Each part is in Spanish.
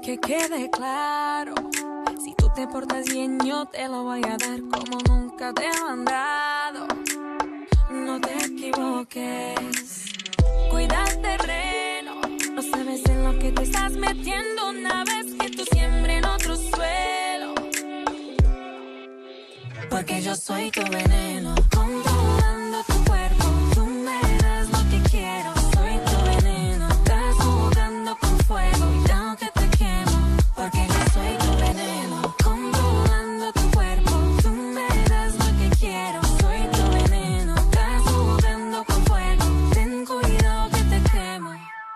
Que quede claro, si tú te portas bien yo te lo voy a dar como nunca te he mandado. No te equivoques, cuida el terreno, no sabes en lo que te estás metiendo una vez que tú siembres en otro suelo. Porque yo soy tu veneno, controlando tu cuerpo, tú me das lo que quiero. Soy tu veneno, estás jugando con fuego, cuidado que te quemo. Porque yo soy tu veneno, controlando tu cuerpo, tú me das lo que quiero. Soy tu veneno, estás jugando con fuego, ten cuidado que te quemo.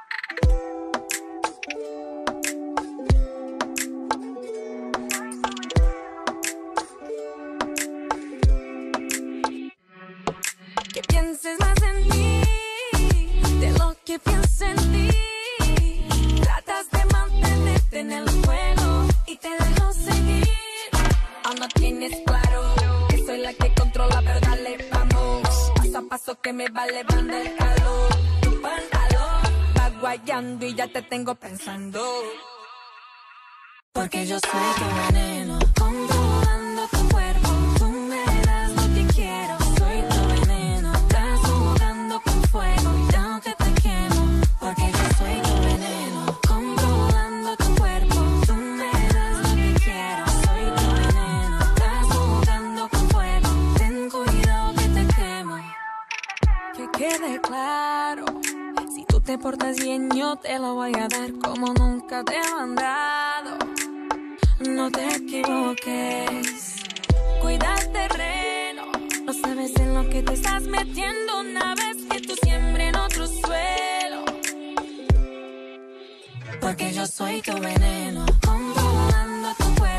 Que pienses más en mí de lo que pienso en ti. Tratas de mantenerte en el juego y te dejo seguir. Aún no tienes claro que soy la que controla, pero dale, vamos. Paso a paso que me va elevando el calor. Tu pantalón va guayando y ya te tengo pensando. Porque yo soy tu veneno, controlando tu cuerpo, tú me das lo que quiero. Soy tu veneno, estás jugando con fuego, cuidado que te quemo. Porque yo soy tu veneno, controlando tu cuerpo, tú me das lo que quiero. Soy tu veneno, estás jugando con fuego, ten cuidado que te quemo. Que quede claro, si tú te portas bien yo te lo voy a dar como nunca te he mandado. No te equivoques, cuida el terreno, no sabes en lo que te estás metiendo una vez que tú siembres en otro suelo. Porque yo soy tu veneno, controlando tu cuerpo.